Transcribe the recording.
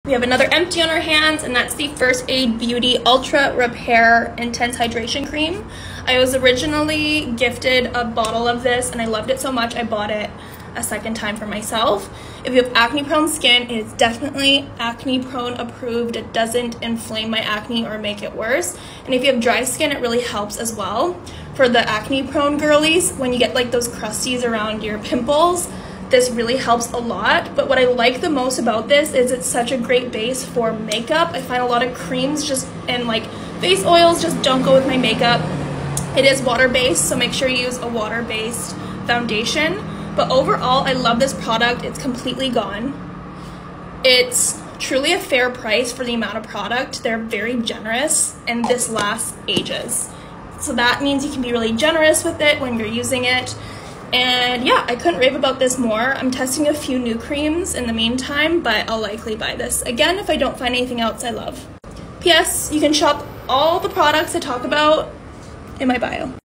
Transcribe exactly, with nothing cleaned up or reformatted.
We have another empty on our hands, and that's the First Aid Beauty Ultra Repair Intense Hydration Cream. I was originally gifted a bottle of this and I loved it so much I bought it a second time for myself. If you have acne prone skin, it is definitely acne prone approved. It doesn't inflame my acne or make it worse. And if you have dry skin, it really helps as well. For the acne prone girlies, when you get like those crusties around your pimples, this really helps a lot. But what I like the most about this is it's such a great base for makeup. I find a lot of creams just and like face oils just don't go with my makeup. It is water-based, so make sure you use a water-based foundation. But overall, I love this product. It's completely gone. It's truly a fair price for the amount of product. They're very generous, and this lasts ages. So that means you can be really generous with it when you're using it. And yeah, I couldn't rave about this more. I'm testing a few new creams in the meantime, but I'll likely buy this again if I don't find anything else I love. P S You can shop all the products I talk about in my bio.